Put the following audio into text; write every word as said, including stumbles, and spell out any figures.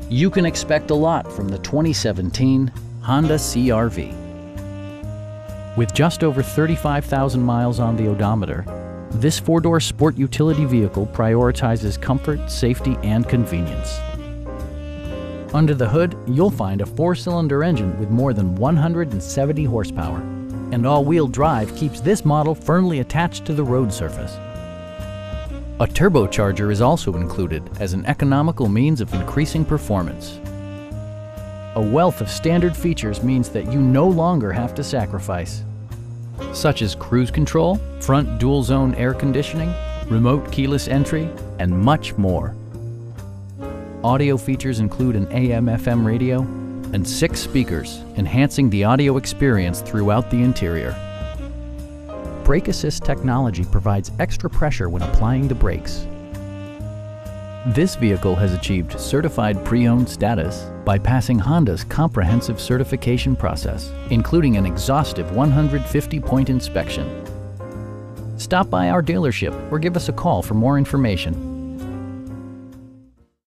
You can expect a lot from the twenty seventeen Honda C R V. With just over thirty-five thousand miles on the odometer, this four-door sport utility vehicle prioritizes comfort, safety, and convenience. Under the hood, you'll find a four-cylinder engine with more than one hundred seventy horsepower, and all-wheel drive keeps this model firmly attached to the road surface. A turbocharger is also included as an economical means of increasing performance. A wealth of standard features means that you no longer have to sacrifice, such as cruise control, front dual-zone air conditioning, remote keyless entry, and much more. Audio features include an A M F M radio and six speakers, enhancing the audio experience throughout the interior. Brake Assist technology provides extra pressure when applying the brakes. This vehicle has achieved certified pre-owned status by passing Honda's comprehensive certification process, including an exhaustive one hundred fifty point inspection. Stop by our dealership or give us a call for more information.